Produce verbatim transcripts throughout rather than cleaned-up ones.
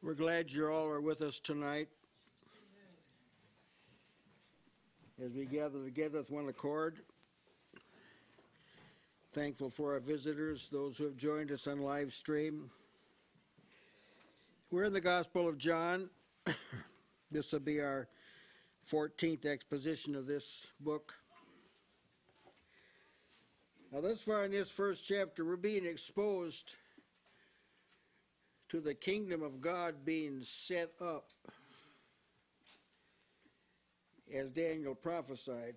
We're glad you all are with us tonight as we gather together with one accord. Thankful for our visitors, those who have joined us on live stream. We're in the Gospel of John. This will be our fourteenth exposition of this book. Now, thus far in this first chapter, we're being exposed to the kingdom of God being set up as Daniel prophesied.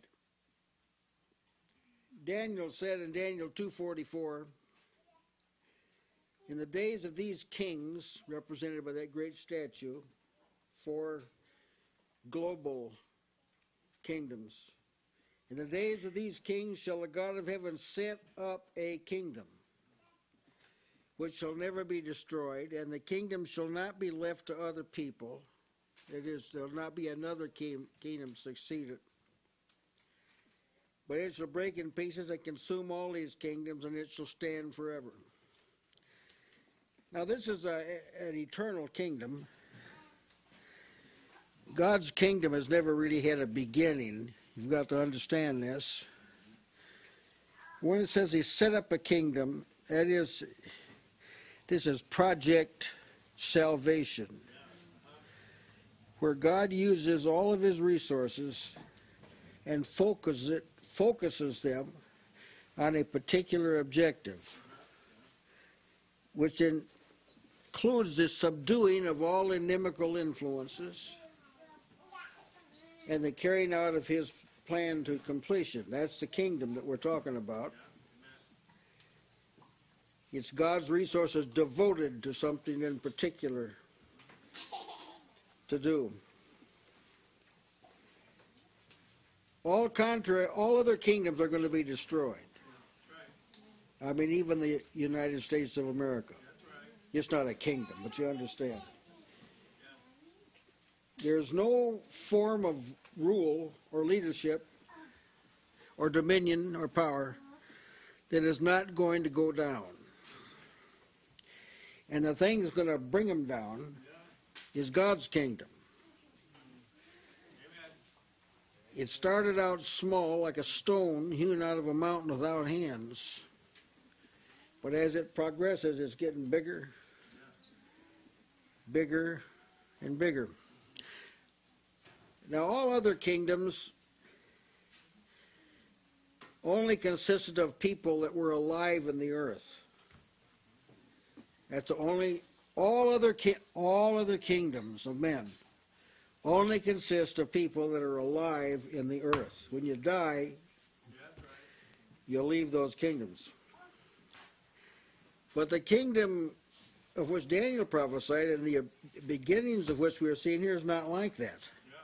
Daniel said in Daniel two forty-four, in the days of these kings, represented by that great statue, four global kingdoms, in the days of these kings shall the God of heaven set up a kingdom which shall never be destroyed, and the kingdom shall not be left to other people. That is, there will not be another kingdom succeed it. But it shall break in pieces and consume all these kingdoms, and it shall stand forever. Now, this is a, an eternal kingdom. God's kingdom has never really had a beginning. You've got to understand this. When it says he set up a kingdom, that is... This is Project Salvation, where God uses all of his resources and focuses, it, focuses them on a particular objective, which includes the subduing of all inimical influences and the carrying out of his plan to completion. That's the kingdom that we're talking about. It's God's resources devoted to something in particular to do. All contrary, all other kingdoms are going to be destroyed. I mean, even the United States of America. It's not a kingdom, but you understand. There's no form of rule or leadership or dominion or power that is not going to go down. And the thing that's going to bring them down is God's kingdom. It started out small, like a stone hewn out of a mountain without hands. But as it progresses, it's getting bigger, bigger, and bigger. Now, all other kingdoms only consisted of people that were alive in the earth. That's the only, all other, ki all other kingdoms of men only consist of people that are alive in the earth. When you die, you'll leave those kingdoms. But the kingdom of which Daniel prophesied and the beginnings of which we are seeing here is not like that.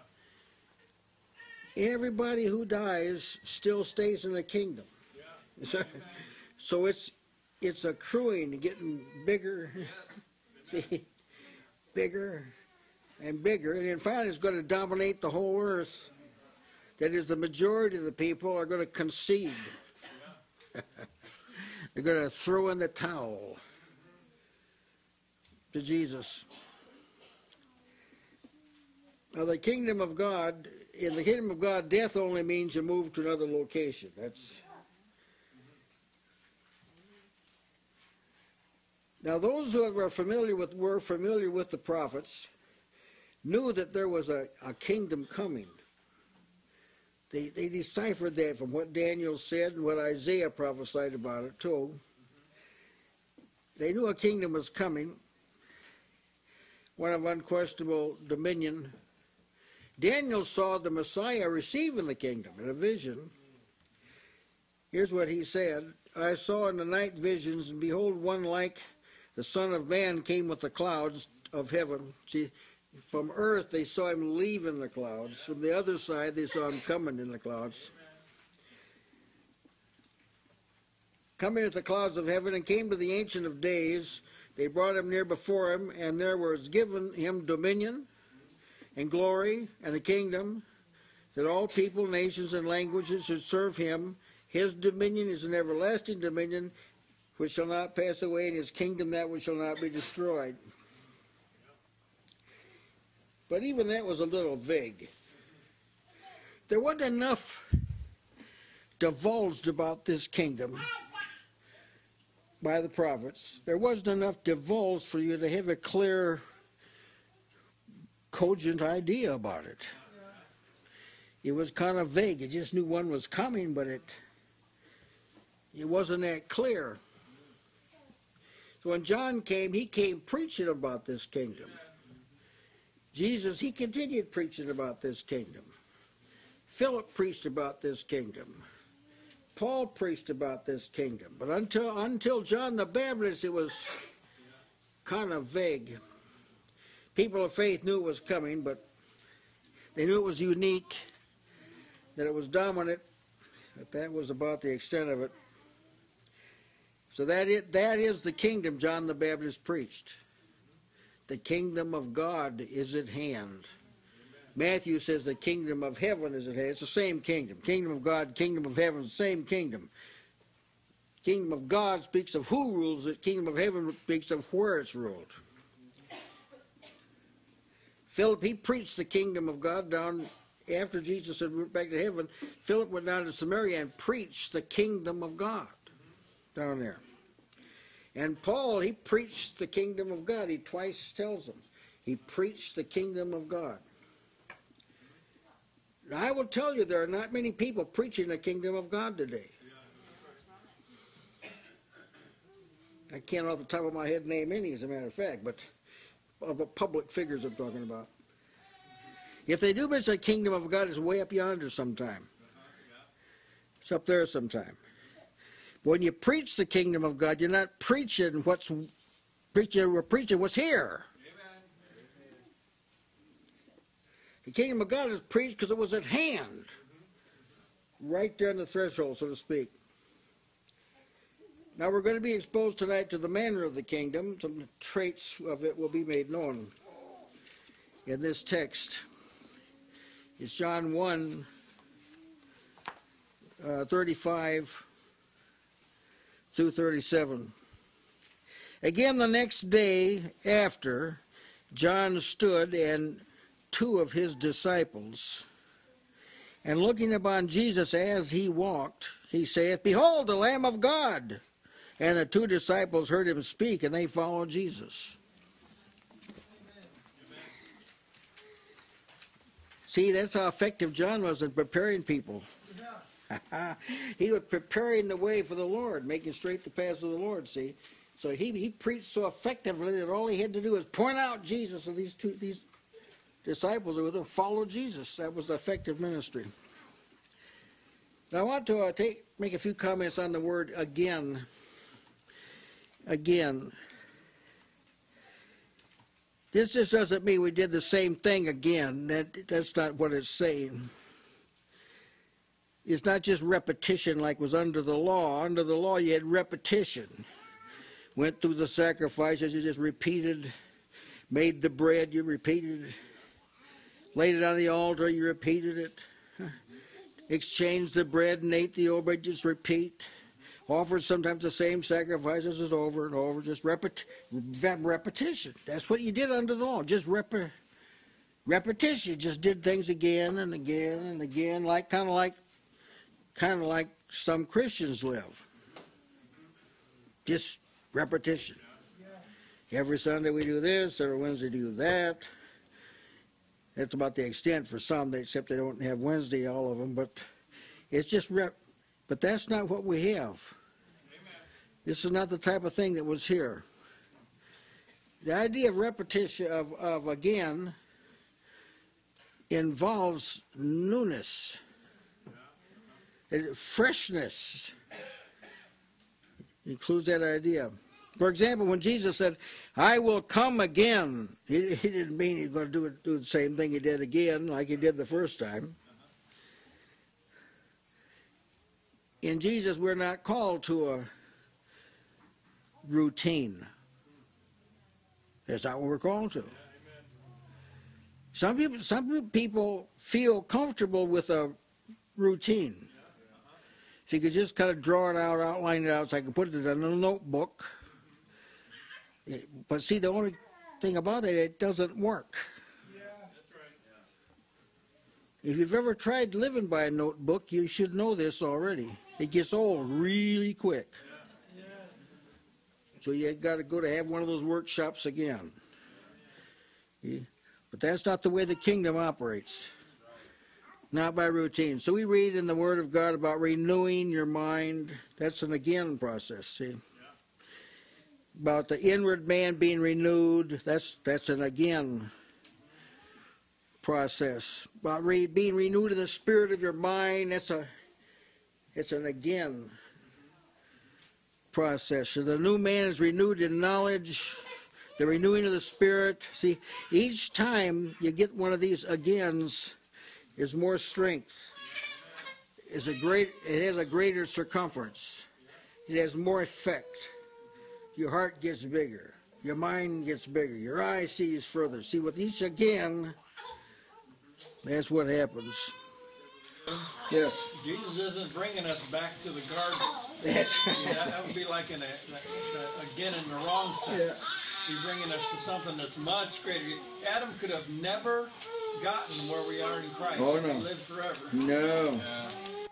Everybody who dies still stays in the kingdom. So, so it's It's accruing, getting bigger, see, bigger and bigger, and then finally it's going to dominate the whole earth. That is, the majority of the people are going to concede. They're going to throw in the towel to Jesus. Now, the kingdom of God, in the kingdom of God, death only means you move to another location. That's... Now, those who were familiar with were familiar with the prophets knew that there was a, a kingdom coming. They, they deciphered that from what Daniel said and what Isaiah prophesied about it too. They knew a kingdom was coming, one of unquestionable dominion. Daniel saw the Messiah receiving the kingdom in a vision. Here's what he said: I saw in the night visions, and behold, one like the Son of Man came with the clouds of heaven. See, from earth they saw him leaving the clouds. From the other side they saw him coming in the clouds. Coming with the clouds of heaven, and came to the Ancient of Days. They brought him near before him, and there was given him dominion and glory and the kingdom, that all people, nations, and languages should serve him. His dominion is an everlasting dominion, which shall not pass away, and his kingdom that which shall not be destroyed. But even that was a little vague. There wasn't enough divulged about this kingdom by the prophets. There wasn't enough divulged for you to have a clear, cogent idea about it. It was kind of vague. You just knew one was coming, but it it wasn't that clear. So when John came, he came preaching about this kingdom. Jesus, he continued preaching about this kingdom. Philip preached about this kingdom. Paul preached about this kingdom. But until, until John the Baptist, it was kind of vague. People of faith knew it was coming, but they knew it was unique, that it was dominant, but that was about the extent of it. So that, it, that is the kingdom John the Baptist preached. The kingdom of God is at hand. Matthew says the kingdom of heaven is at hand. It's the same kingdom. Kingdom of God, kingdom of heaven, the same kingdom. Kingdom of God speaks of who rules it. Kingdom of heaven speaks of where it's ruled. Philip, he preached the kingdom of God down after Jesus had went back to heaven. Philip went down to Samaria and preached the kingdom of God down there. And Paul, he preached the kingdom of God. He twice tells them. He preached the kingdom of God. Now, I will tell you, there are not many people preaching the kingdom of God today. I can't off the top of my head name any, as a matter of fact, but of the public figures I'm talking about. If they do mention the kingdom of God, it's way up yonder sometime. It's up there sometime. When you preach the kingdom of God, you're not preaching what's preaching. We're preaching what's here. Amen. The kingdom of God is preached because it was at hand, right there on the threshold, so to speak. Now we're going to be exposed tonight to the manner of the kingdom. Some traits of it will be made known in this text. It's John one, uh, thirty-five through thirty-seven. Again, the next day after, John stood and two of his disciples, and looking upon Jesus as he walked, he saith, Behold, the Lamb of God! And the two disciples heard him speak, and they followed Jesus. See, that's how effective John was in preparing people. He was preparing the way for the Lord, making straight the paths of the Lord, see. So he, he preached so effectively that all he had to do was point out Jesus, and these two these disciples were with him followed Jesus. That was effective ministry. Now I want to uh, take, make a few comments on the word again. Again. This just doesn't mean we did the same thing again. That, that's not what it's saying. It's not just repetition like was under the law. Under the law you had repetition. Went through the sacrifices, you just repeated. Made the bread, you repeated. Laid it on the altar, you repeated it. Exchanged the bread and ate the old bread, just repeat. Offered sometimes the same sacrifices as over and over, just repet repetition. That's what you did under the law, just rep repetition. Just did things again and again and again, like kind of like kind of like some Christians live. Just repetition. Every Sunday we do this, every Wednesday we do that. That's about the extent for some, except they don't have Wednesday, all of them. But it's just rep. But that's not what we have. Amen. This is not the type of thing that was here. The idea of repetition, of, of again, involves newness, yeah. uh, freshness. Includes that idea. For example, when Jesus said, I will come again, he, he didn't mean he's going to do, it, do the same thing he did again like he did the first time. In Jesus, we're not called to a routine. That's not what we're called to. Some people, some people feel comfortable with a routine. If you could just kind of draw it out, outline it out, so I can put it in a notebook. But see, the only thing about it, it doesn't work. If you've ever tried living by a notebook, you should know this already. It gets old really quick. Yeah. Yes. So you got to go to have one of those workshops again. Yeah. But that's not the way the kingdom operates. Not by routine. So we read in the Word of God about renewing your mind. That's an again process, see. Yeah. About the inward man being renewed. That's that's an again process. About re being renewed in the spirit of your mind. That's a it's an again process. So the new man is renewed in knowledge. The renewing of the spirit. See, each time you get one of these agains, is more strength, is a great, it has a greater circumference, it has more effect. Your heart gets bigger, your mind gets bigger, your eye sees further. See, with each again, that's what happens. Yes. Jesus isn't bringing us back to the gardens. That's yeah, that, that would be like in a, a, again in the wrong sense. Yeah. He's bringing us to something that's much greater. Adam could have never gotten where we are in Christ. Oh, and no. Live forever. No. Yeah.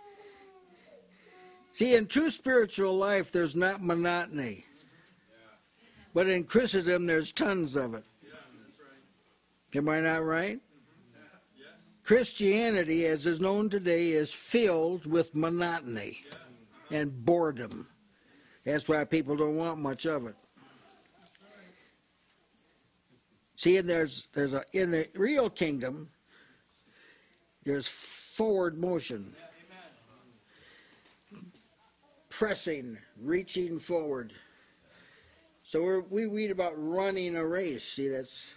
See, in true spiritual life, there's not monotony. Yeah. But in Christendom, there's tons of it. Yeah, that's right. Am I not right? Mm-hmm. Yeah. Yes. Christianity, as is known today, is filled with monotony yeah. uh-huh. and boredom. That's why people don't want much of it. See, and there's there's a in the real kingdom, there's forward motion, yeah, pressing, reaching forward. So we're, we read about running a race. See, that's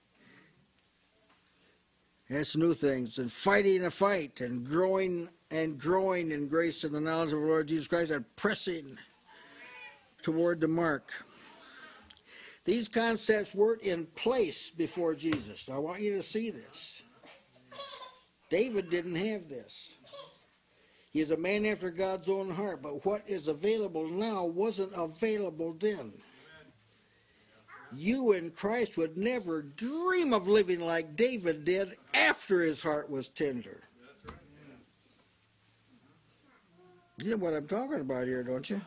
that's new things, and fighting a fight, and growing and growing in grace and the knowledge of the Lord Jesus Christ, and pressing toward the mark. These concepts weren't in place before Jesus. I want you to see this. David didn't have this. He is a man after God's own heart, but what is available now wasn't available then. You in Christ would never dream of living like David did after his heart was tender. You know what I'm talking about here, don't you?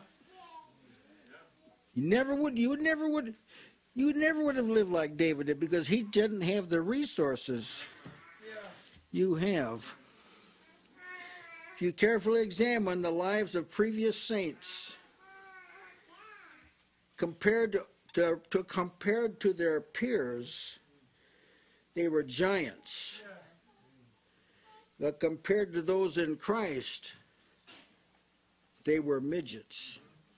You never would, you would never would, you never would have lived like David did because he didn't have the resources you have. If you carefully examine the lives of previous saints, compared to, to, to compared to their peers, they were giants. But compared to those in Christ, they were midgets.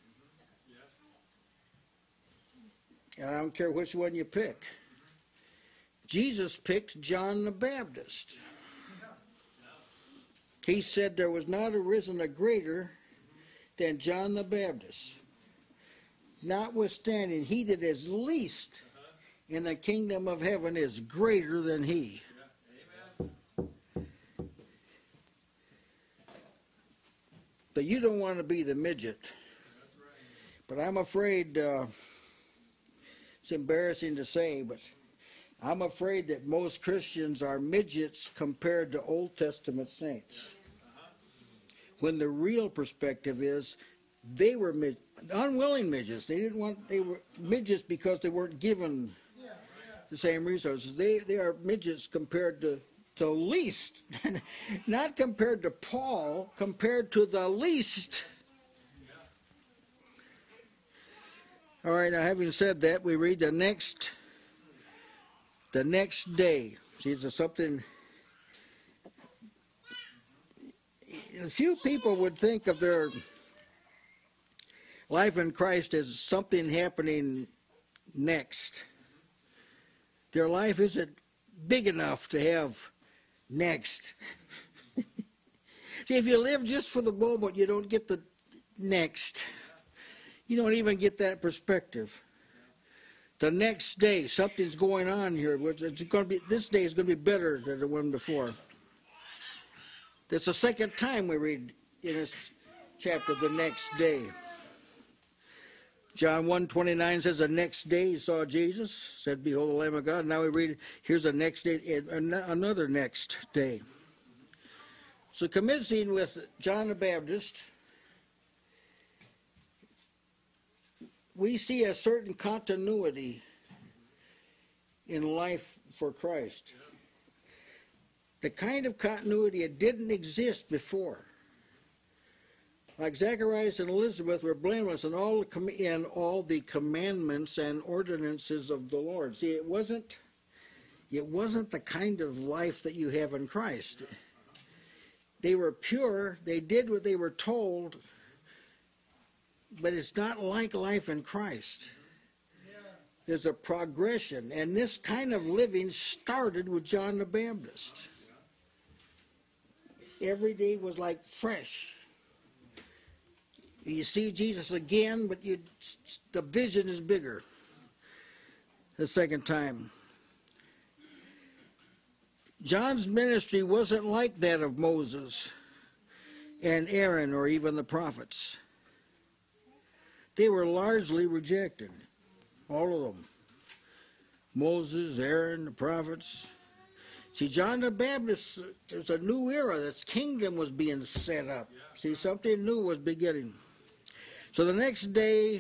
And I don't care which one you pick. Jesus picked John the Baptist. He said there was not arisen a greater than John the Baptist. Notwithstanding, he that is least in the kingdom of heaven is greater than he. But you don't want to be the midget. But I'm afraid... Uh, It's embarrassing to say, but I'm afraid that most Christians are midgets compared to Old Testament saints. When the real perspective is they were mid unwilling midgets. They didn't want they were midgets because they weren't given the same resources. They they are midgets compared to to least, not compared to Paul, compared to the least. All right, now having said that, we read the next, the next day. See, it's something, a few people would think of their life in Christ as something happening next. Their life isn't big enough to have next. See, if you live just for the moment, you don't get the next. You don't even get that perspective. The next day, something's going on here. It's going to be, this day is going to be better than the one before. That's the second time we read in this chapter, the next day. John one twenty-nine says, the next day he saw Jesus, said, behold the Lamb of God. Now we read, here's the next day, another next day. So commencing with John the Baptist, we see a certain continuity in life for Christ. The kind of continuity that didn't exist before. Like Zacharias and Elizabeth were blameless in all the, in all the commandments and ordinances of the Lord. See, it wasn't, it wasn't the kind of life that you have in Christ. They were pure, they did what they were told, but it's not like life in Christ. There's a progression, and this kind of living started with John the Baptist. Every day was like fresh. You see Jesus again, but you, the vision is bigger the second time. John's ministry wasn't like that of Moses and Aaron or even the prophets. They were largely rejected, all of them. Moses, Aaron, the prophets. See, John the Baptist, there's a new era. This kingdom was being set up. See, something new was beginning. So the next day,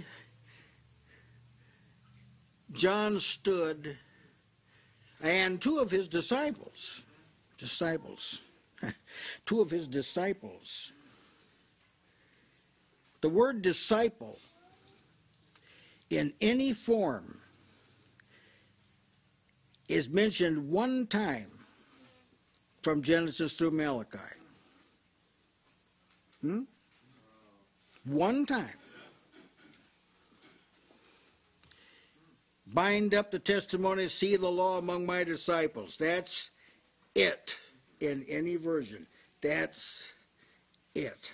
John stood, and two of his disciples, disciples, two of his disciples. The word disciple, in any form, is mentioned one time from Genesis through Malachi. Hmm? One time. Bind up the testimony, seal the law among my disciples. That's it in any version. That's it.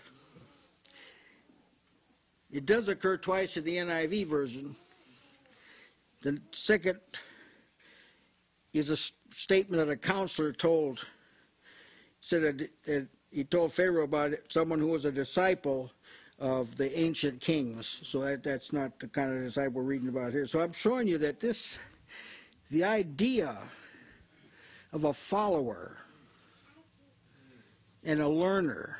It does occur twice in the N I V version. The second is a statement that a counselor told, said that he told Pharaoh about it, someone who was a disciple of the ancient kings. So that, that's not the kind of disciple we're reading about here. So I'm showing you that this, the idea of a follower and a learner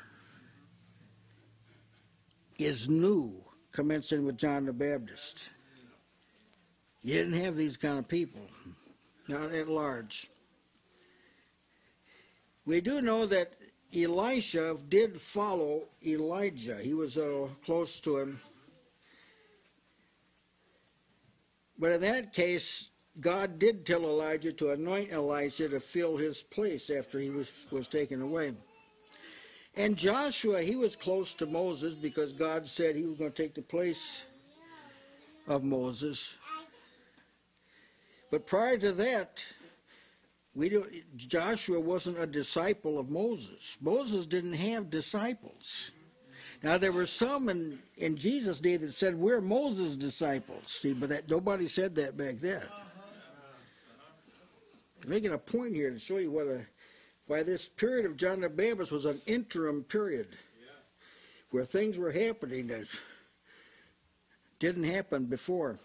is new, commencing with John the Baptist. You didn't have these kind of people, not at large. We do know that Elisha did follow Elijah. He was uh, close to him. But in that case, God did tell Elijah to anoint Elisha to fill his place after he was, was taken away. And Joshua, he was close to Moses because God said he was going to take the place of Moses. But prior to that, we don't, Joshua wasn't a disciple of Moses. Moses didn't have disciples. Now, there were some in, in Jesus' day that said, we're Moses' disciples. See, but that, nobody said that back then. I'm making a point here to show you what a, why this period of John the Baptist was an interim period where things were happening that didn't happen before.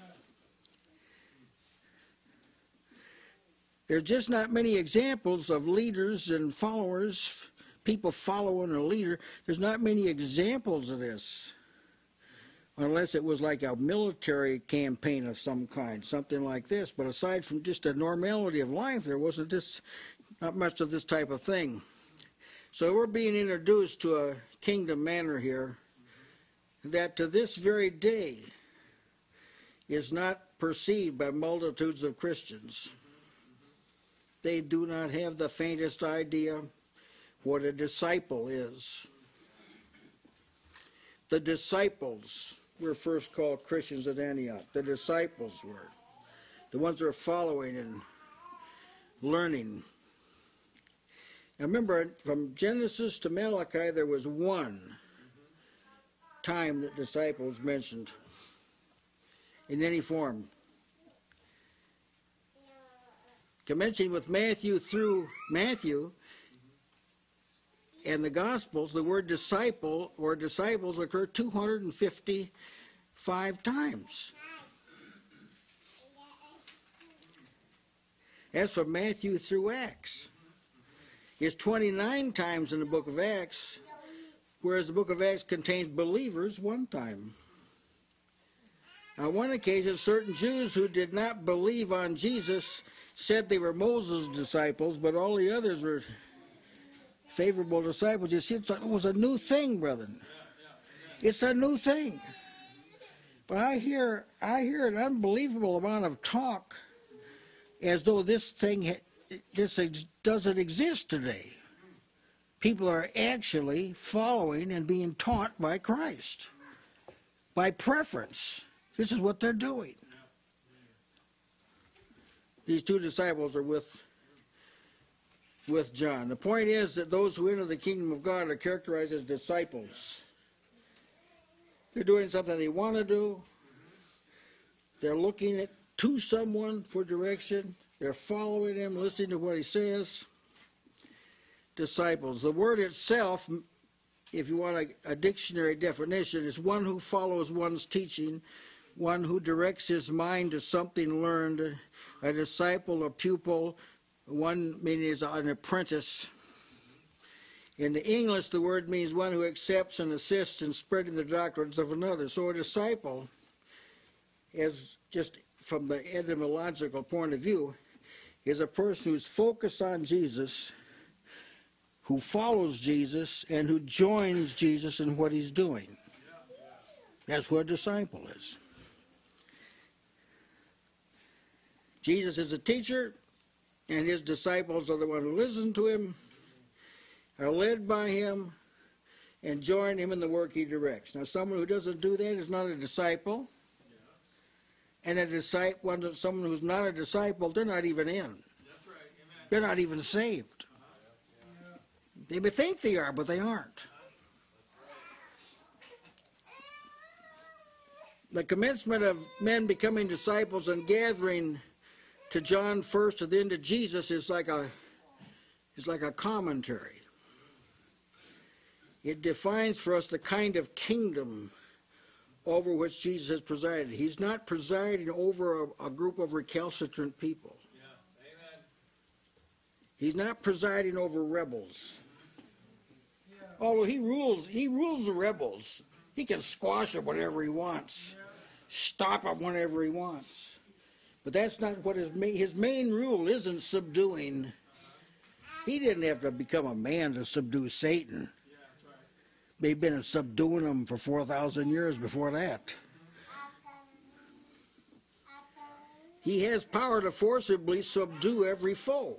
There's just not many examples of leaders and followers, people following a leader. There's not many examples of this, unless it was like a military campaign of some kind, something like this. But aside from just the normality of life, there wasn't this, not much of this type of thing. So we're being introduced to a kingdom manner here that to this very day is not perceived by multitudes of Christians. They do not have the faintest idea what a disciple is. The disciples were first called Christians at Antioch. The disciples were. The ones that were following and learning. Now remember, from Genesis to Malachi, there was one time that disciples mentioned in any form. Commencing with Matthew through Matthew and the Gospels, the word disciple or disciples occur two hundred fifty-five times. As for Matthew through Acts, is twenty-nine times in the book of Acts, whereas the book of Acts contains believers one time. On one occasion, certain Jews who did not believe on Jesus said they were Moses' disciples, but all the others were favorable disciples. You see, it was a new thing, brethren. It's a new thing. But I hear, I hear an unbelievable amount of talk as though this thing, this doesn't exist today. People are actually following and being taught by Christ, by preference. This is what they're doing. These two disciples are with, with John. The point is that those who enter the kingdom of God are characterized as disciples. They're doing something they want to do. They're looking at, to someone for direction. They're following him, listening to what he says. Disciples. The word itself, if you want a, a dictionary definition, is one who follows one's teaching, one who directs his mind to something learned. A disciple, a pupil, one meaning is an apprentice. In the English, the word means one who accepts and assists in spreading the doctrines of another. So a disciple, as just from the etymological point of view, is a person who's focused on Jesus, who follows Jesus, and who joins Jesus in what he's doing. That's what a disciple is. Jesus is a teacher, and his disciples are the ones who listen to him, are led by him, and join him in the work he directs. Now, someone who doesn't do that is not a disciple, and a disciple, someone who's not a disciple, they're not even in. That's right. Amen. They're not even saved. Uh-huh. They may think they are, but they aren't. The commencement of men becoming disciples and gathering to John first and then to Jesus is like a is like a commentary. It defines for us the kind of kingdom over which Jesus has presided. He's not presiding over a, a group of recalcitrant people. Yeah. Amen. He's not presiding over rebels. Yeah. Although he rules, he rules the rebels. He can squash them whenever he wants, yeah. Stop them whenever he wants. But that's not what his main, his main rule isn't subduing. He didn't have to become a man to subdue Satan. Yeah, that's right. They've been subduing him for four thousand years before that. He has power to forcibly subdue every foe.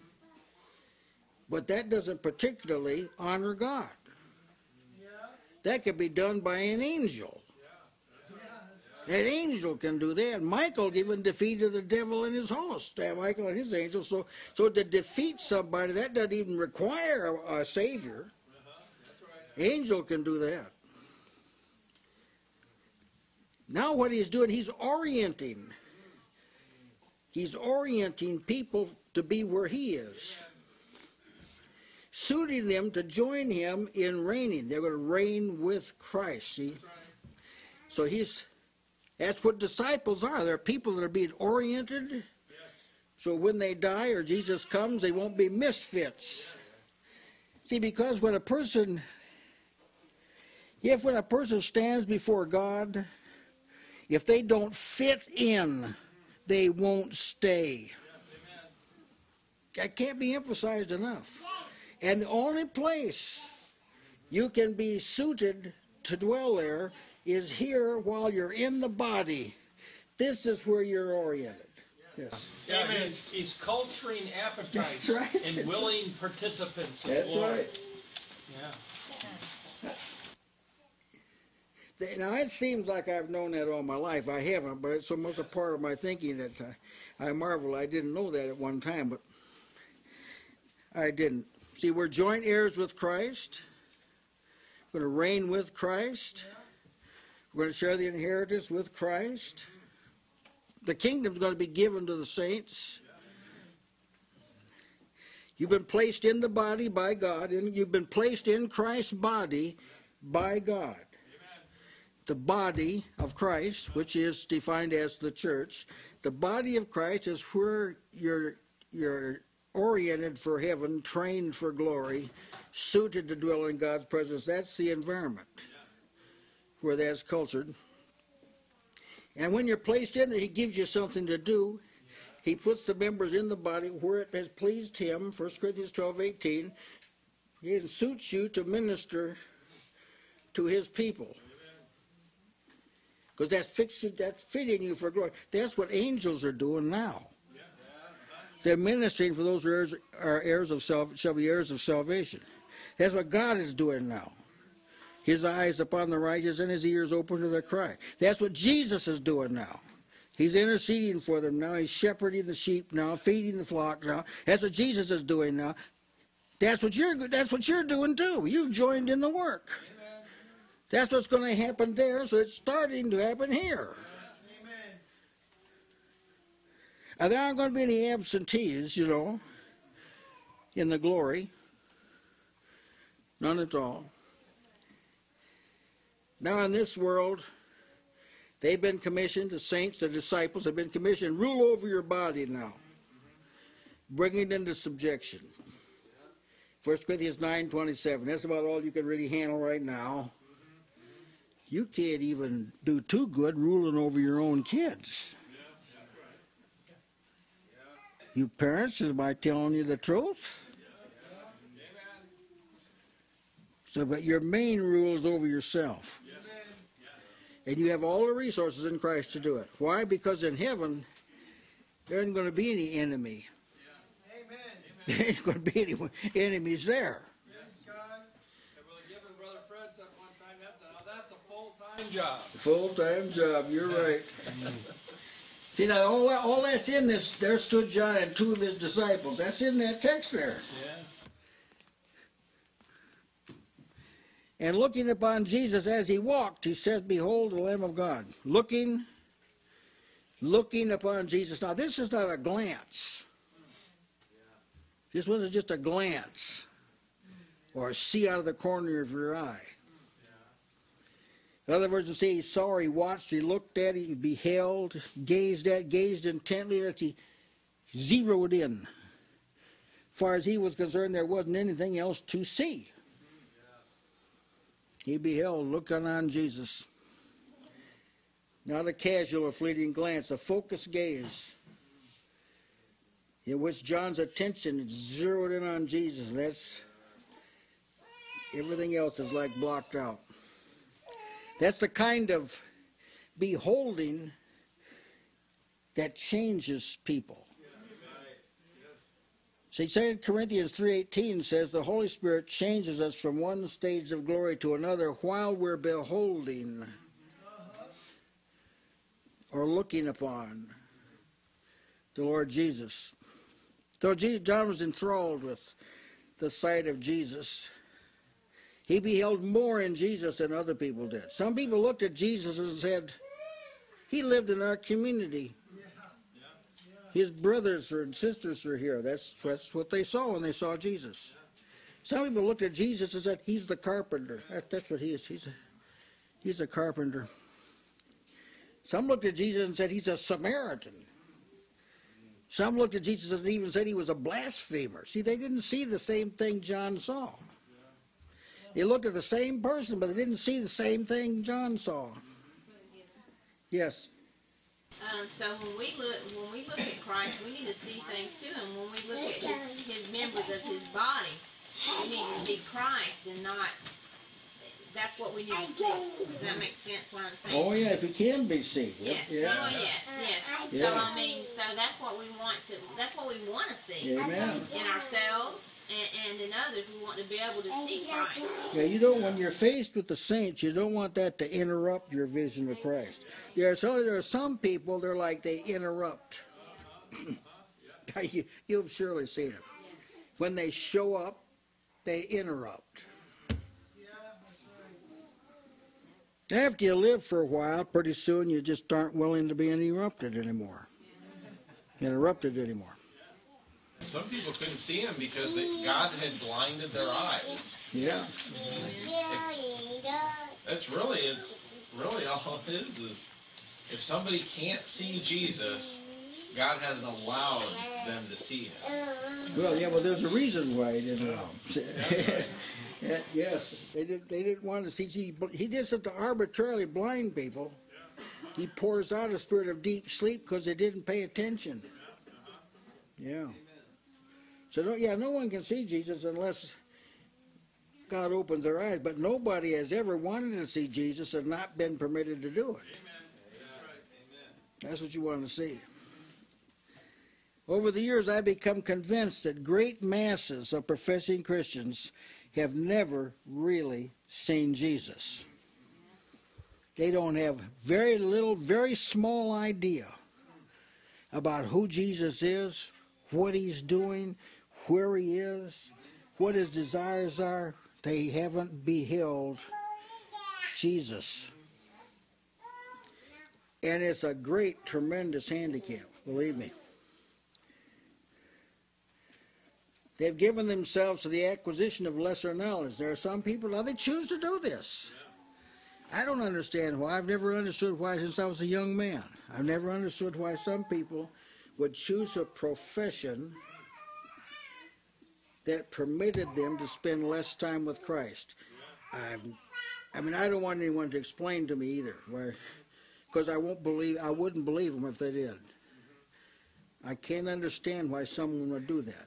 But that doesn't particularly honor God. Yeah. That could be done by an angel. An angel can do that. Michael even defeated the devil and his host. Michael and his angels. So, so to defeat somebody, that doesn't even require a, a savior. Uh-huh. That's right. Angel can do that. Now what he's doing, he's orienting. He's orienting people to be where he is. Suiting them to join him in reigning. They're going to reign with Christ, see? Right. So he's... That's what disciples are. They're people that are being oriented. Yes. So when they die or Jesus comes, they won't be misfits. See, because when a person, if when a person stands before God, if they don't fit in, they won't stay. Yes, that can't be emphasized enough. And the only place you can be suited to dwell there is here while you're in the body. This is where you're oriented. Yes. Yeah, he's, he's culturing appetites right. and That's willing right. participants. That's right. Yeah. Now, it seems like I've known that all my life. I haven't, but it's almost a part of my thinking that I, I marvel I didn't know that at one time, but I didn't. See, we're joint heirs with Christ. We're going to reign with Christ. Yeah. We're going to share the inheritance with Christ. The kingdom's going to be given to the saints. You've been placed in the body by God, and you've been placed in Christ's body by God. The body of Christ, which is defined as the church, the body of Christ is where your, your oriented for heaven, trained for glory, suited to dwell in God's presence. That's the environment where that's cultured. And when you're placed in it, he gives you something to do. He puts the members in the body where it has pleased him, First Corinthians twelve eighteen. He suits you to minister to his people. Because that's, fixed, that's fitting you for glory. That's what angels are doing now. They're ministering for those who are heirs, are heirs of self, shall be heirs of salvation. That's what God is doing now. His eyes upon the righteous and his ears open to their cry. That's what Jesus is doing now. He's interceding for them now. He's shepherding the sheep now, feeding the flock now. That's what Jesus is doing now. That's what you're, that's what you're doing too. You joined in the work. Amen. That's what's going to happen there, so it's starting to happen here. Amen. And there aren't going to be any absentees, you know, in the glory. None at all. Now in this world, they've been commissioned, the saints, the disciples have been commissioned, rule over your body now. Bring it into subjection. First Corinthians nine twenty-seven, that's about all you can really handle right now. You can't even do too good ruling over your own kids. You parents, am I telling you the truth? So, but your main rule is over yourself. And you have all the resources in Christ to do it. Why? Because in heaven, there isn't going to be any enemy. Amen. There ain't going to be any enemies there. Yes, God. And we're giving Brother Fred said one time, that, that's a full-time job. Full-time job, you're right. See, now, all, that, all that's in this, there stood John and two of his disciples. That's in that text there. Yeah. And looking upon Jesus as he walked, he said, behold, the Lamb of God. Looking, looking upon Jesus. Now, this is not a glance. This wasn't just a glance or a see out of the corner of your eye. In other words, to say he saw, he watched, he looked at, he beheld, gazed at, gazed intently, as he zeroed in. As far as he was concerned, there wasn't anything else to see. He beheld, looking on Jesus. Not a casual or fleeting glance, a focused gaze, in which John's attention is zeroed in on Jesus. And that's, everything else is like blocked out. That's the kind of beholding that changes people. See, Second Corinthians three eighteen says the Holy Spirit changes us from one stage of glory to another while we're beholding or looking upon the Lord Jesus. So John was enthralled with the sight of Jesus. He beheld more in Jesus than other people did. Some people looked at Jesus and said, he lived in our community. His brothers and sisters are here. That's, that's what they saw when they saw Jesus. Some people looked at Jesus and said, he's the carpenter. That, that's what he is. He's a, he's a carpenter. Some looked at Jesus and said, he's a Samaritan. Some looked at Jesus and even said he was a blasphemer. See, they didn't see the same thing John saw. They looked at the same person, but they didn't see the same thing John saw. Yes. Um, so when we look when we look at Christ, we need to see things too. And when we look at his, his members of his body, we need to see Christ and not. That's what we need to see. Does that make sense? What I'm saying? Oh yeah, if it can be seen. Yes. Yeah. Well, yes. Yes. Yeah. So I mean, so that's what we want to. That's what we want to see. Amen. In ourselves and, and in others, we want to be able to see Christ. Yeah, you don't. When you're faced with the saints, you don't want that to interrupt your vision of Christ. There are so there are some people. They're like they interrupt. you, you've surely seen it. When they show up, they interrupt. After you live for a while, pretty soon you just aren't willing to be interrupted anymore. Interrupted anymore. Some people couldn't see him because they, God had blinded their eyes. Yeah. If, that's really, it's really all it is, is if somebody can't see Jesus, God hasn't allowed them to see him. Well, yeah, well, there's a reason why he didn't allow him. Yeah, yes, they didn't. They didn't want to see. He, he does it to arbitrarily blind people. He pours out a spirit of deep sleep because they didn't pay attention. Yeah. So no, yeah, no one can see Jesus unless God opens their eyes. But nobody has ever wanted to see Jesus and not been permitted to do it. That's what you want to see. Over the years, I've become convinced that great masses of professing Christians have never really seen Jesus. They don't have very little, very small idea about who Jesus is, what he's doing, where he is, what his desires are. They haven't beheld Jesus. And it's a great, tremendous handicap, believe me. They've given themselves to the acquisition of lesser knowledge. There are some people, now they choose to do this. I don't understand why. I've never understood why since I was a young man. I've never understood why some people would choose a profession that permitted them to spend less time with Christ. I've, I mean, I don't want anyone to explain to me either, because I won't believe, I wouldn't believe them if they did. I can't understand why someone would do that.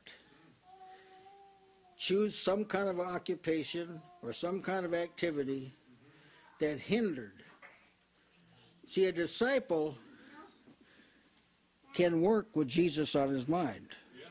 Choose some kind of occupation or some kind of activity that hindered. See, a disciple can work with Jesus on his mind.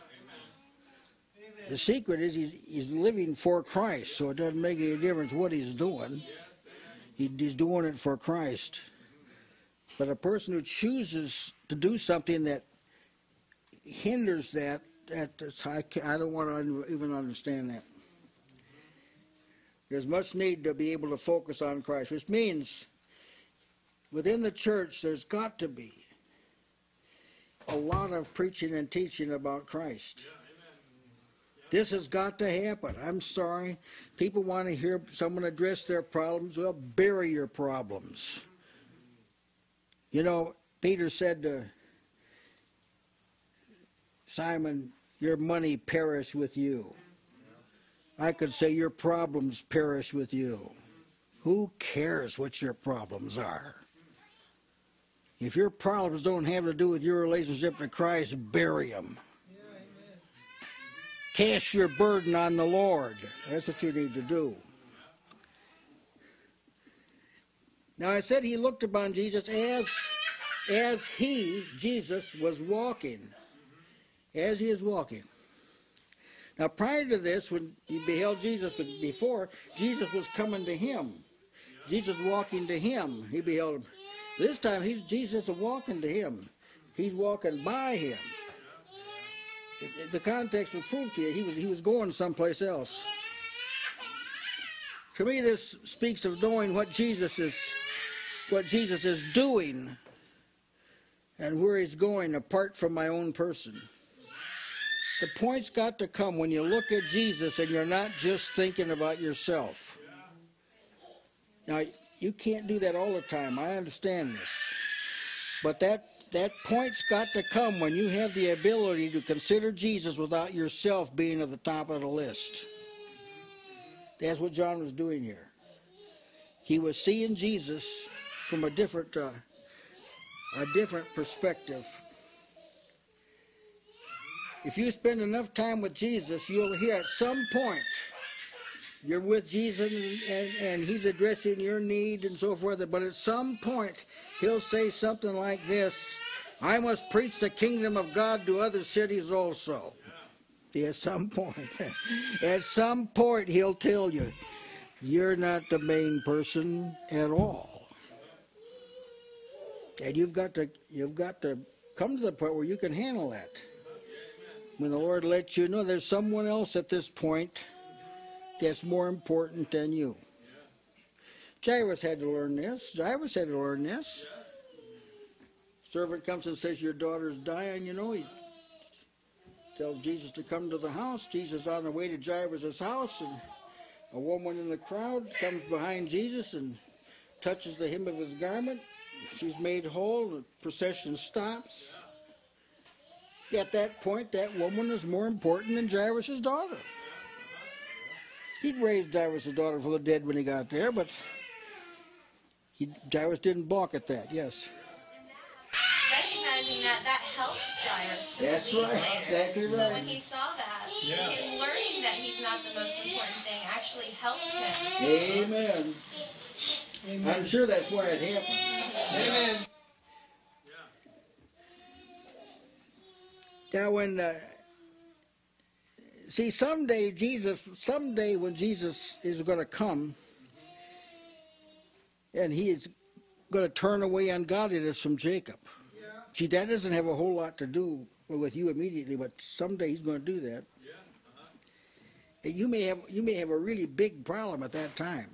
The secret is he's, he's living for Christ, so it doesn't make any difference what he's doing. He, he's doing it for Christ. But a person who chooses to do something that hinders that, that I, I don't want to even understand that. There's much need to be able to focus on Christ, which means within the church there's got to be a lot of preaching and teaching about Christ. This has got to happen. I'm sorry. People want to hear someone address their problems. Well, bury your problems. You know, Peter said to Simon, your money perish with you. I could say your problems perish with you. Who cares what your problems are? If your problems don't have to do with your relationship to Christ, bury them. Cast your burden on the Lord. That's what you need to do. Now I said he looked upon Jesus as, as he, Jesus, was walking. As he is walking. Now prior to this, when he beheld Jesus before, Jesus was coming to him. Jesus walking to him. He beheld him. This time, he's, Jesus is walking to him. He's walking by him. The context will prove to you he was, he was going someplace else. To me, this speaks of knowing what Jesus is, what Jesus is doing and where he's going apart from my own person. The point's got to come when you look at Jesus and you're not just thinking about yourself. Now, you can't do that all the time. I understand this. But that That point's got to come when you have the ability to consider Jesus without yourself being at the top of the list. That's what John was doing here. He was seeing Jesus from a different, uh, a different perspective. If you spend enough time with Jesus, you'll hear at some point you're with Jesus and, and, and he's addressing your need and so forth, but at some point he'll say something like this: I must preach the kingdom of God to other cities also. Yeah. At some point. At some point he'll tell you, you're not the main person at all. And you've got to you've got to come to the point where you can handle that. When the Lord lets you know there's someone else at this point that's more important than you. Jairus had to learn this. Jairus had to learn this. Servant comes and says, your daughter's dying, you know. He tells Jesus to come to the house. Jesus is on the way to Jairus' house, and a woman in the crowd comes behind Jesus and touches the hem of his garment. She's made whole. The procession stops. At that point, that woman was more important than Jairus' daughter. He'd raised Jairus' daughter from the dead when he got there, but he, Jairus didn't balk at that, yes. Recognizing that that helped Jairus to That's believe right, later. exactly So right. when he saw that, Yeah. him learning that he's not the most important thing actually helped him. Amen. Amen. I'm sure that's why it happened. Amen. Now, when, uh, see, someday Jesus, someday when Jesus is going to come, and he is going to turn away ungodliness from Jacob. Yeah. See, that doesn't have a whole lot to do with you immediately, but someday he's going to do that. Yeah. Uh-huh. You may have, you may have a really big problem at that time.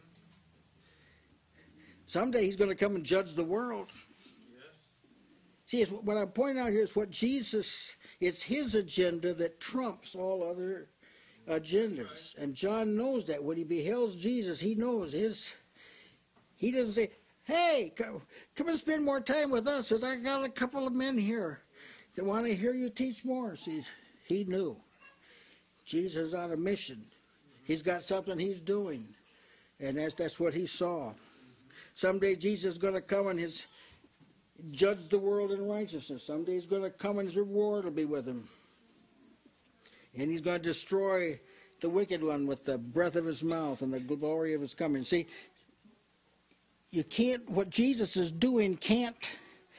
Someday he's going to come and judge the world. See, it's, what I'm pointing out here is what Jesus, it's his agenda that trumps all other agendas. And John knows that. When he beholds Jesus, he knows his, he doesn't say, hey, come, come and spend more time with us, because I got a couple of men here that want to hear you teach more. See, he knew. Jesus is on a mission. He's got something he's doing. And that's, that's what he saw. Someday Jesus is going to come and his... judge the world in righteousness. Someday he's going to come and his reward will be with him. And he's going to destroy the wicked one with the breath of his mouth and the glory of his coming. See, you can't, what Jesus is doing can't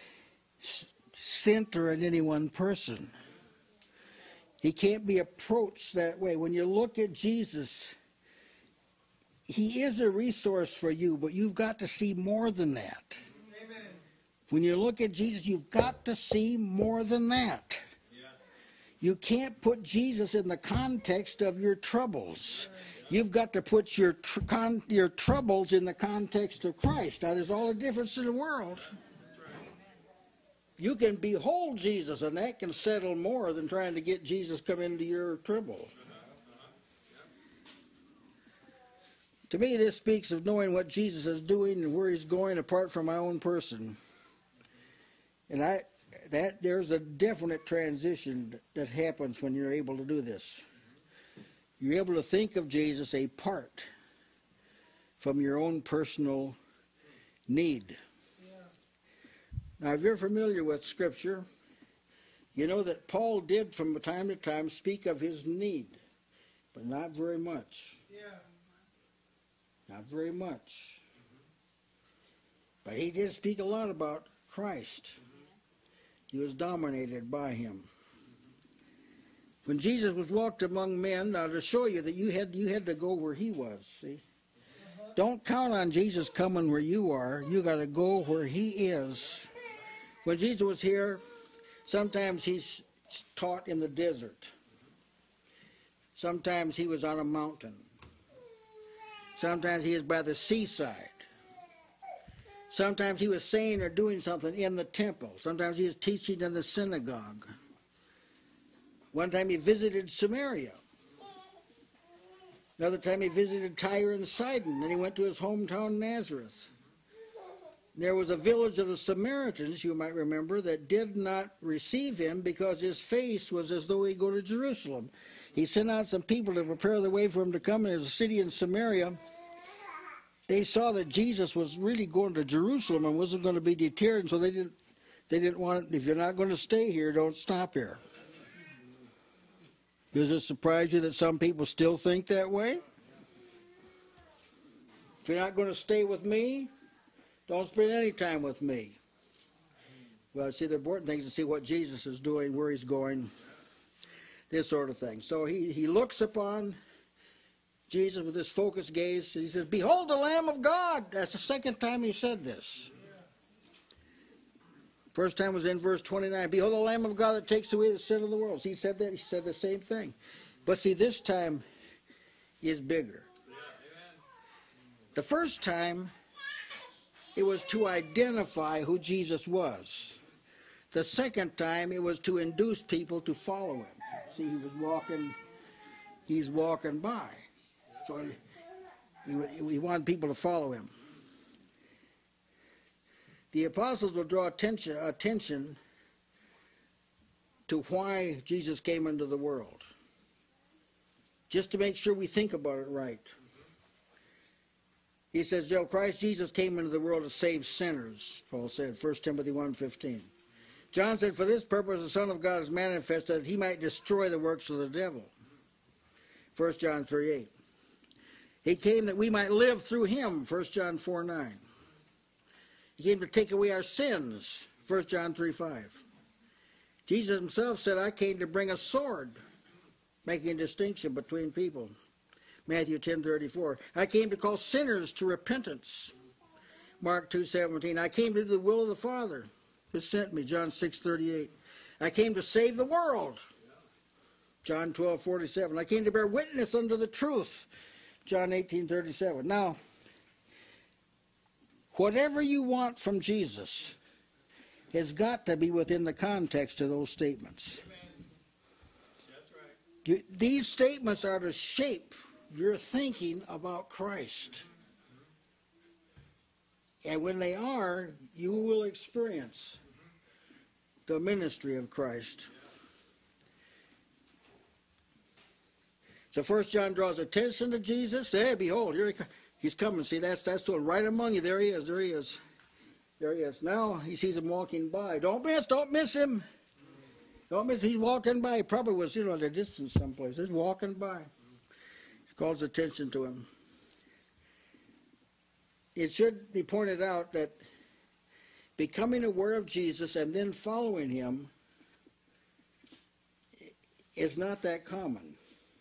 center in any one person. He can't be approached that way. When you look at Jesus, he is a resource for you, but you've got to see more than that. When you look at Jesus, you've got to see more than that. Yeah. You can't put Jesus in the context of your troubles. You've got to put your tr con your troubles in the context of Christ. Now, there's all the difference in the world. You can behold Jesus, and that can settle more than trying to get Jesus come into your trouble. To me, this speaks of knowing what Jesus is doing and where he's going apart from my own person. And I, that there's a definite transition that happens when you're able to do this. You're able to think of Jesus apart from your own personal need. Yeah. Now, if you're familiar with Scripture, you know that Paul did from time to time speak of his need, but not very much. Yeah. Not very much. But he did speak a lot about Christ. He was dominated by him. When Jesus was walked among men, now to show you that you had you had to go where he was, see? Uh-huh. Don't count on Jesus coming where you are. You got to go where he is. When Jesus was here, sometimes he's taught in the desert. Sometimes he was on a mountain. Sometimes he was by the seaside. Sometimes he was saying or doing something in the temple. Sometimes he was teaching in the synagogue. One time he visited Samaria. Another time he visited Tyre and Sidon. Then he went to his hometown Nazareth. There was a village of the Samaritans, you might remember, that did not receive him because his face was as though he'd go to Jerusalem. He sent out some people to prepare the way for him to come. There's a city in Samaria. They saw that Jesus was really going to Jerusalem and wasn't going to be deterred, and so they didn't, they didn't want, if you're not going to stay here, don't stop here. Does it surprise you that some people still think that way? If you're not going to stay with me, don't spend any time with me. Well, see, the important thing is to see what Jesus is doing, where he's going, this sort of thing. So he, he looks upon Jesus with this focused gaze. He says, behold the Lamb of God. That's the second time he said this. First time was in verse twenty-nine. Behold the Lamb of God that takes away the sin of the world. He said that. He said the same thing. But see, this time is bigger. The first time, it was to identify who Jesus was. The second time, it was to induce people to follow him. See, he was walking, he's walking by. So he, he wanted people to follow him. The apostles will draw attention, attention to why Jesus came into the world, just to make sure we think about it right. He says, "Yo, Christ Jesus came into the world to save sinners," Paul said, First Timothy one fifteen. John said, "For this purpose the Son of God is manifested, that he might destroy the works of the devil," First John three eight. He came that we might live through him, First John four nine. He came to take away our sins, First John three five. Jesus himself said, "I came to bring a sword," making a distinction between people, Matthew ten thirty-four. "I came to call sinners to repentance," Mark two seventeen. "I came to do the will of the Father who sent me," John six thirty-eight. "I came to save the world," John twelve forty-seven. "I came to bear witness unto the truth," John eighteen thirty-seven. Now, whatever you want from Jesus has got to be within the context of those statements. That's right. You, these statements are to shape your thinking about Christ. And when they are, you will experience the ministry of Christ. So First John draws attention to Jesus. Hey, behold, here he comes. He's coming. See, that's that's the one right among you. There he is. There he is. There he is. Now he sees him walking by. Don't miss. Don't miss him. Don't miss him. He's walking by. He probably was, you know, at a distance someplace. He's walking by. He calls attention to him. It should be pointed out that becoming aware of Jesus and then following him is not that common.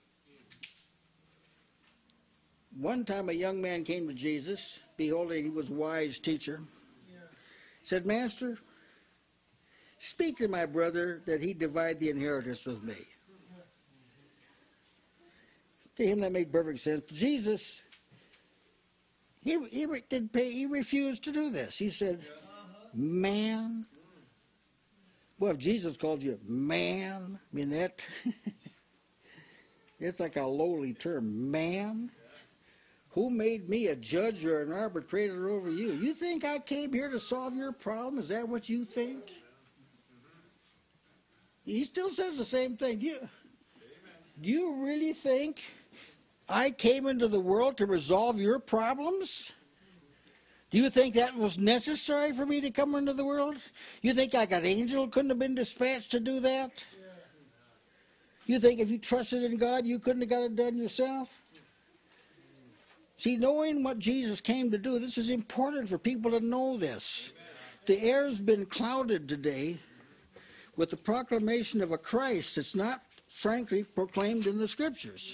One time a young man came to Jesus, beholding he was a wise teacher, said, "Master, speak to my brother that he divide the inheritance with me." To him that made perfect sense. Jesus, he, he, did pay, he refused to do this. He said, "Man." Well, if Jesus called you man, I mean, that, it's like a lowly term, man. Who made me a judge or an arbitrator over you? You think I came here to solve your problem? Is that what you think? He still says the same thing. Do you, do you really think I came into the world to resolve your problems? Do you think that was necessary for me to come into the world? You think like an angel couldn't have been dispatched to do that? You think if you trusted in God, you couldn't have got it done yourself? See, knowing what Jesus came to do, this is important for people to know this. The air's been clouded today with the proclamation of a Christ that's not, frankly, proclaimed in the Scriptures.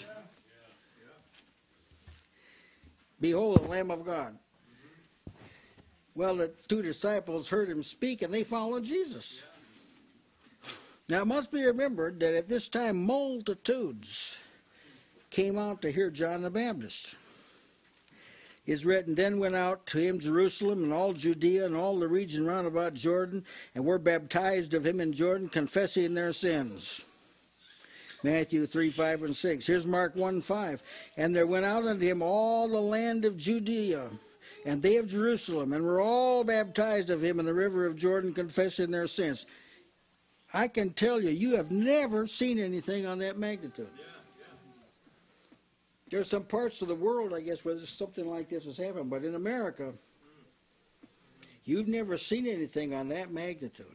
Behold, the Lamb of God. Well, the two disciples heard him speak, and they followed Jesus. Now, it must be remembered that at this time, multitudes came out to hear John the Baptist. Is written, "Then went out to him Jerusalem and all Judea and all the region round about Jordan, and were baptized of him in Jordan, confessing their sins." Matthew three, five, and six. Here's Mark one, five. "And there went out unto him all the land of Judea, and they of Jerusalem, and were all baptized of him in the river of Jordan, confessing their sins." I can tell you, you have never seen anything on that magnitude. There are some parts of the world, I guess, where something like this has happened. But in America, you've never seen anything on that magnitude.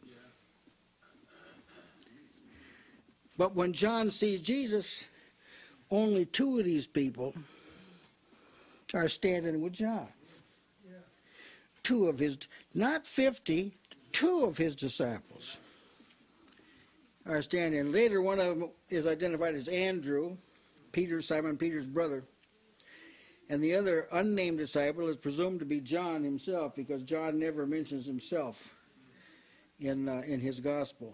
But when John sees Jesus, only two of these people are standing with John. Two of his, not fifty, two of his disciples are standing. Later, one of them is identified as Andrew, Peter, Simon Peter's brother. And the other unnamed disciple is presumed to be John himself, because John never mentions himself in, uh, in his gospel.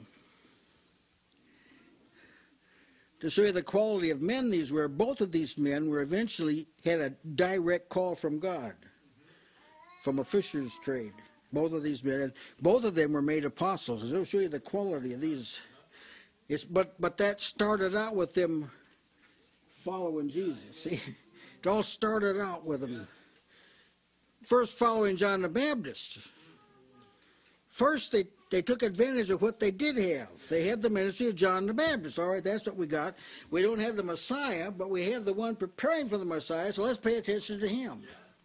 To show you the quality of men these were, both of these men were eventually had a direct call from God, from a fisher's trade. Both of these men, both of them were made apostles. It'll show you the quality of these. It's, but, but that started out with them following Jesus. See, it all started out with them first following John the Baptist. First, they they took advantage of what they did have. They had the ministry of John the Baptist. All right, that's what we got. We don't have the Messiah, but we have the one preparing for the Messiah, so let's pay attention to him.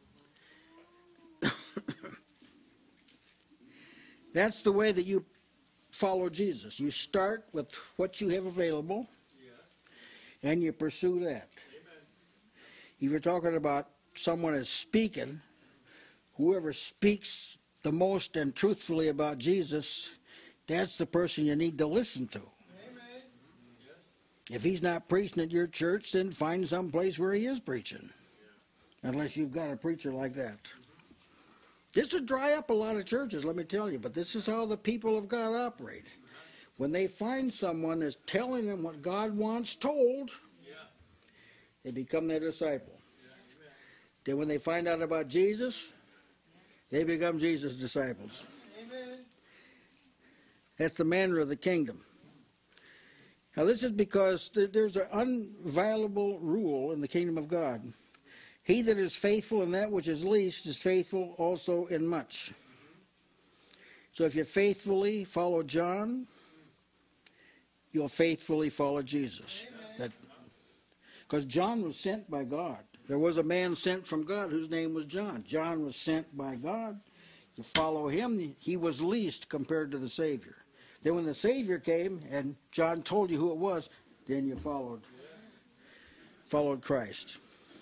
That's the way that you follow Jesus. You start with what you have available, yes, and you pursue that. Amen. If you're talking about someone is speaking, whoever speaks the most and truthfully about Jesus, that's the person you need to listen to. Amen. If he's not preaching at your church, then find some place where he is preaching. Yeah. Unless you've got a preacher like that. This would dry up a lot of churches, let me tell you, but this is how the people of God operate. When they find someone that's telling them what God wants told, yeah, they become their disciple. Yeah, then when they find out about Jesus, they become Jesus' disciples. Amen. That's the manner of the kingdom. Now this is because there's an inviolable rule in the kingdom of God. He that is faithful in that which is least is faithful also in much. So if you faithfully follow John, you'll faithfully follow Jesus. Because John was sent by God. There was a man sent from God whose name was John. John was sent by God. You follow him, he was least compared to the Savior. Then when the Savior came and John told you who it was, then you followed, followed Christ.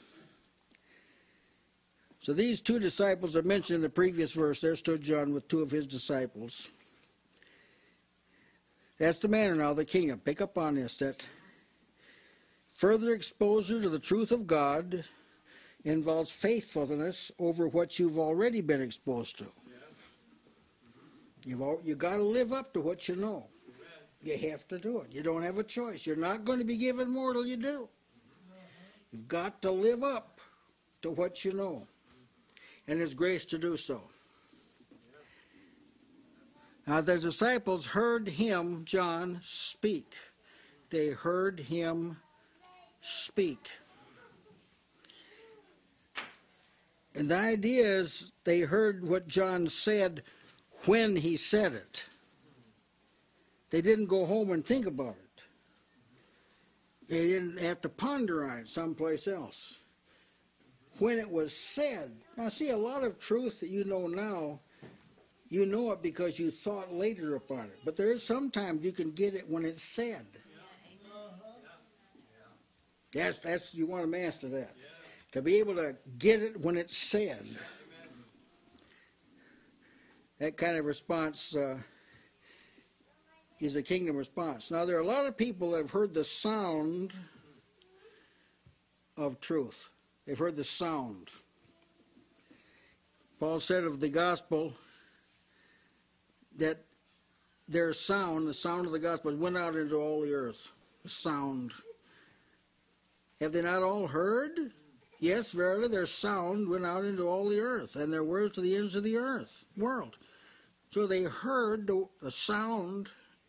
So these two disciples are mentioned in the previous verse. There stood John with two of his disciples. That's the manner now of the kingdom. Pick up on this, that further exposure to the truth of God involves faithfulness over what you've already been exposed to. You've all, you got to live up to what you know. You have to do it. You don't have a choice. You're not going to be given more till you do. You've got to live up to what you know. And there's grace to do so. Now the disciples heard him, John, speak. They heard him speak. And the idea is they heard what John said when he said it. They didn't go home and think about it. They didn't have to ponder on it someplace else. When it was said, now see, a lot of truth that you know now, you know it because you thought later upon it. But there is sometimes you can get it when it's said. That's, that's you want to master that. To be able to get it when it's said. That kind of response uh, is a kingdom response. Now, there are a lot of people that have heard the sound of truth. They've heard the sound. Paul said of the gospel that their sound, the sound of the gospel, went out into all the earth. The sound. Have they not all heard? Yes, verily, their sound went out into all the earth, and their words to the ends of the earth, world. So they heard the, the sound,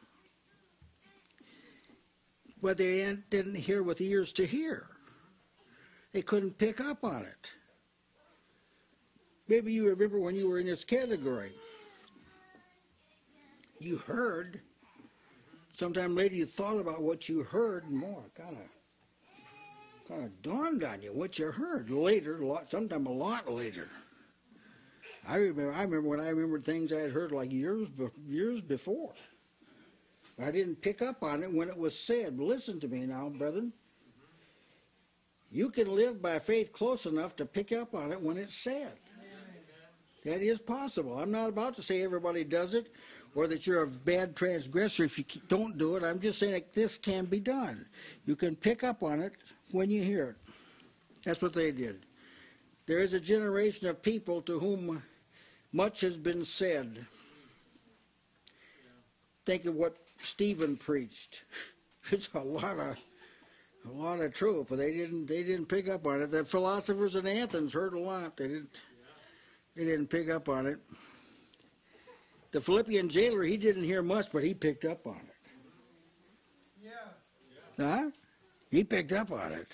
but they didn't hear with ears to hear. They couldn't pick up on it. Maybe you remember when you were in this category. You heard. Sometime later you thought about what you heard more. Kind of, kind of dawned on you what you heard later. A lot, sometime a lot later. I remember. I remember when I remembered things I had heard like years, years before. But I didn't pick up on it when it was said. Listen to me now, brethren. You can live by faith close enough to pick up on it when it's said. That is possible. I'm not about to say everybody does it or that you're a bad transgressor if you don't do it. I'm just saying that this can be done. You can pick up on it when you hear it. That's what they did. There is a generation of people to whom much has been said. Think of what Stephen preached. It's a lot of A lot of truth, but they didn't. They didn't pick up on it. The philosophers in Athens heard a lot. They didn't. They didn't pick up on it. The Philippian jailer, he didn't hear much, but he picked up on it. Yeah. Huh? He picked up on it.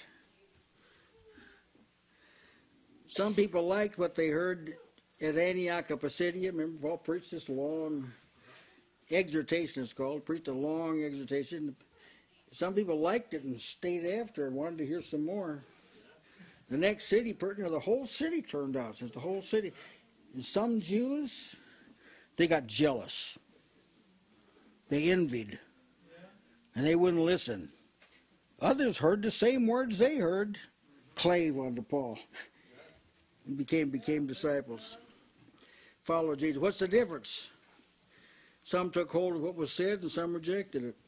Some people liked what they heard at Antioch of Pisidia. Remember, Paul preached this long exhortation it's called, preached a long exhortation. Some people liked it and stayed after and wanted to hear some more. The next city, you know, the whole city turned out, since the whole city. And some Jews, they got jealous. They envied. And they wouldn't listen. Others heard the same words they heard, clave onto Paul, and became became disciples. Followed Jesus. What's the difference? Some took hold of what was said and some rejected it.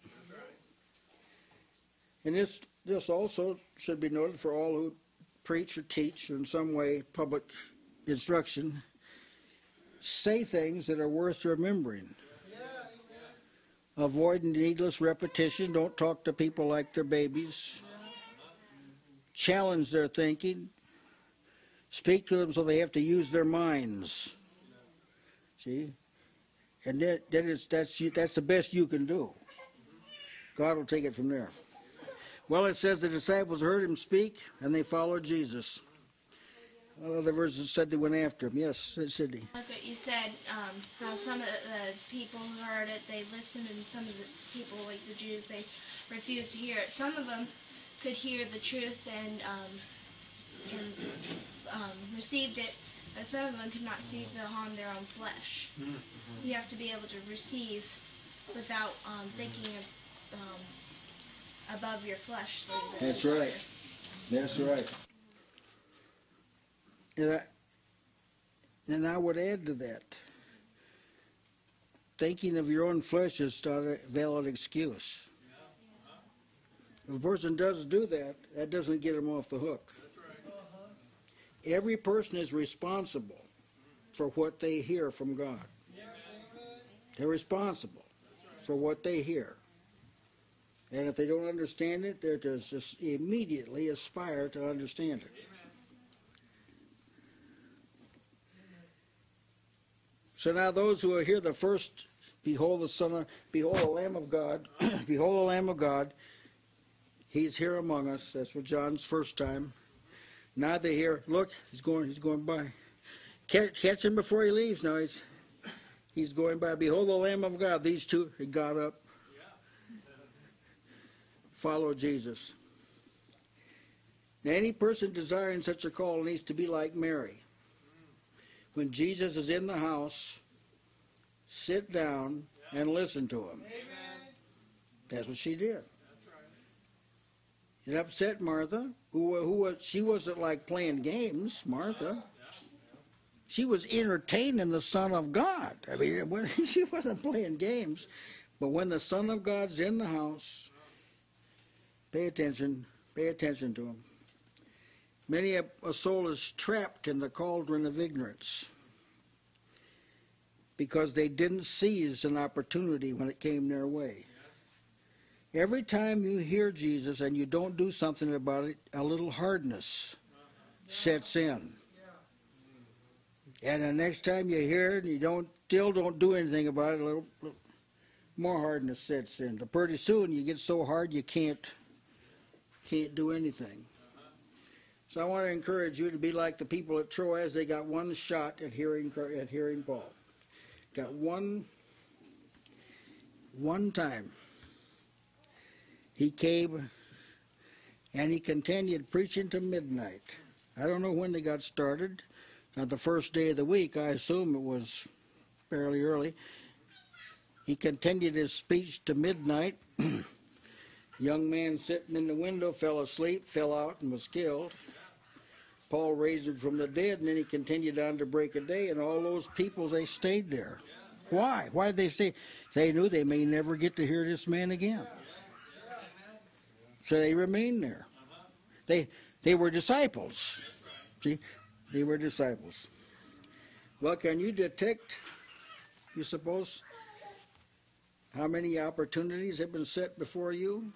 And this this also should be noted for all who preach or teach or in some way public instruction. Say things that are worth remembering. Avoid needless repetition. Don't talk to people like they're babies. Challenge their thinking. Speak to them so they have to use their minds. See? And that, that is, that's, that's the best you can do. God will take it from there. Well, it says the disciples heard him speak, and they followed Jesus. Other verses said they went after him. Yes, Sydney. Like what you said, um, how some of the people who heard it, they listened, and some of the people, like the Jews, they refused to hear it. Some of them could hear the truth and um, and um, received it, but some of them could not see the harm their own flesh. Mm-hmm. You have to be able to receive without um, thinking of um, above your flesh. That's right. That's right. And I, and I would add to that, thinking of your own flesh is not a valid excuse. If a person does do that, that doesn't get him off the hook. Every person is responsible for what they hear from God. They're responsible for what they hear. And if they don't understand it, they're to just immediately aspire to understand it. So now those who are here, the first, behold the Son of, behold the Lamb of God, behold the Lamb of God, he's here among us. That's what John's first time. Now they hear, look, he's going, he's going by. Catch, catch him before he leaves. Now he's, he's going by. Behold the Lamb of God. These two, he got up, followed Jesus. Now any person desiring such a call needs to be like Mary. When Jesus is in the house, sit down and listen to him. Amen. That's what she did. That's right. It upset Martha, who, who was, she wasn't like playing games, Martha. She was entertaining the Son of God. I mean, she wasn't playing games. But when the Son of God's in the house, pay attention, pay attention to him. Many a, a soul is trapped in the cauldron of ignorance because they didn't seize an opportunity when it came their way. Yes. Every time you hear Jesus and you don't do something about it, a little hardness yeah. sets in. Yeah. And the next time you hear it and you don't, still don't do anything about it, a little, little more hardness sets in. But pretty soon you get so hard you can't, can't do anything. So I want to encourage you to be like the people at Troas. They got one shot at hearing at hearing Paul. Got one one time. He came and he continued preaching to midnight. I don't know when they got started. Now the first day of the week, I assume it was fairly early. He continued his speech to midnight. Young man sitting in the window fell asleep, fell out, and was killed. Paul raised him from the dead, and then he continued on to break a day, and all those people, they stayed there. Why? Why did they stay? They knew they may never get to hear this man again. So they remained there. They, they were disciples. See? They were disciples. Well, can you detect, you suppose, how many opportunities have been set before you?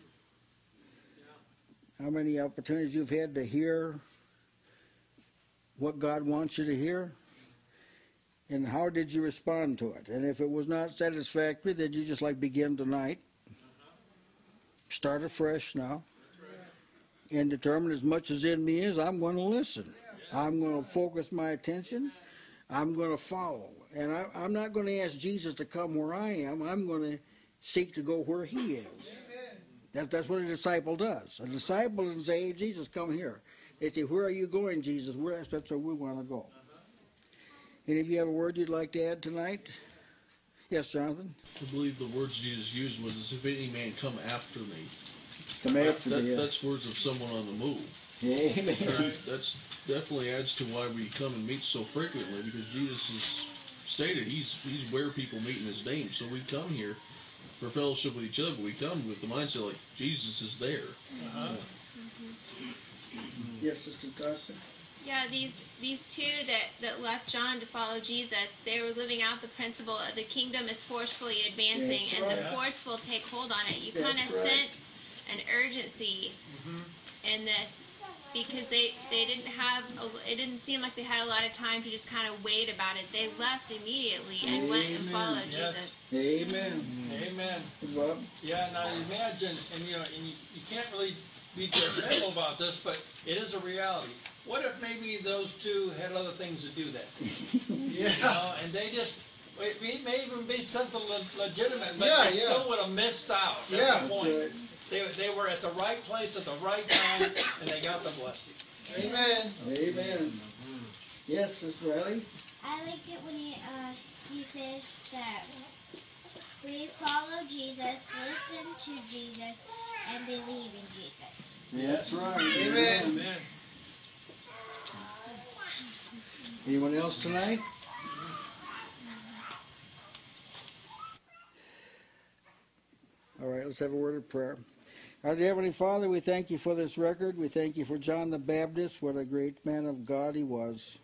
How many opportunities you've had to hear what God wants you to hear? And how did you respond to it? And if it was not satisfactory, then you just like begin tonight. Start afresh now. And determine as much as in me is, I'm going to listen. I'm going to focus my attention. I'm going to follow. And I, I'm not going to ask Jesus to come where I am. I'm going to seek to go where he is. That, that's what a disciple does. A disciple doesn't say, hey, Jesus, come here. They say, where are you going, Jesus? Where, that's where we want to go. Any of you have a word you'd like to add tonight? Yes, Jonathan? I believe the words Jesus used was, if any man come after me. Come after that, me. Yeah. That's words of someone on the move. Amen. Right? That's definitely adds to why we come and meet so frequently, because Jesus has stated he's he's where people meet in his name. So we come here for fellowship with each other. We come with the mindset like Jesus is there. Uh-huh. Yeah. Yes, Sister Tasha? Yeah, these these two that, that left John to follow Jesus, they were living out the principle of the kingdom is forcefully advancing, That's and right. the force will take hold on it. You That's kind of right. sense an urgency Mm-hmm. in this, because they, they didn't have, a, it didn't seem like they had a lot of time to just kind of wait about it. They left immediately and went and Amen. followed Yes. Jesus. Amen. Amen. Bob? Yeah, now imagine, and you know, and you, you can't really be judgmental about this, but it is a reality. What if maybe those two had other things to do that day? Yeah. You know, and they just, it may even be something le- legitimate, but Yeah, they yeah. still would have missed out. That's Yeah. the point. They, they were at the right place at the right time, and they got the blessing. Amen. Amen. Yes, Sister Riley? I liked it when he, uh, he said that we follow Jesus, listen to Jesus, and believe in Jesus. That's right. Amen. Amen. Anyone else tonight? All right, let's have a word of prayer. Our dear Heavenly Father, we thank you for this record. We thank you for John the Baptist, what a great man of God he was.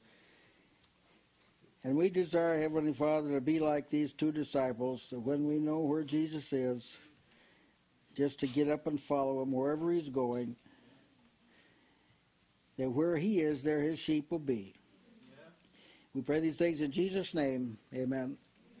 And we desire, Heavenly Father, to be like these two disciples, that when we know where Jesus is, just to get up and follow him wherever he's going, that where he is, there his sheep will be. We pray these things in Jesus' name. Amen.